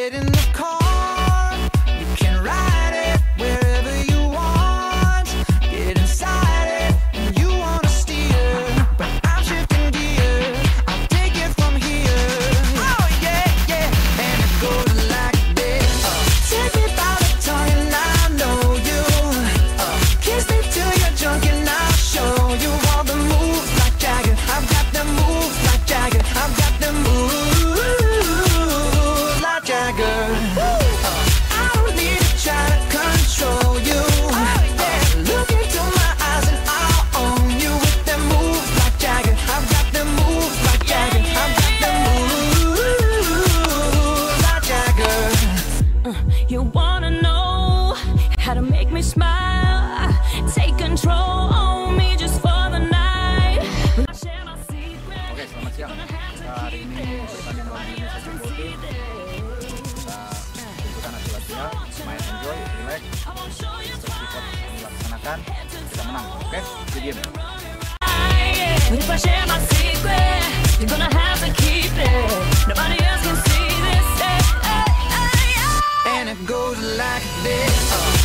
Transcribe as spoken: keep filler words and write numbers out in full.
Get in the car, you can ride it wherever you want. Get inside it, and you wanna steer, but I'm shifting gears. I'll take it from here. Oh yeah, yeah, and it goes like this. Uh, take me by the tongue and I know you. Uh, kiss me till you're drunk and I'll show you all the moves like Jagger. I've got the moves like Jagger. I've got the moves like Jagger. I don't need to try to control you. Uh, look into my eyes and I'll own you with them moves like Jagger. I've got the moves like Jagger. I've got the moves like Jagger. Uh, you wanna know how to make me smile? Take control on me just for the night. Share my secret. Oke, selamat siang. Kita hari ini bertanding lawan Indonesia Supportive. Kita tunjukkan hasil hasilnya, main enjoy, relax, instruksi coach dilaksanakan, kita menang. Oke, jadi game. But if I share my secret, you're gonna have to keep it. Nobody else can see this. Hey, hey, hey, hey. And it goes like this.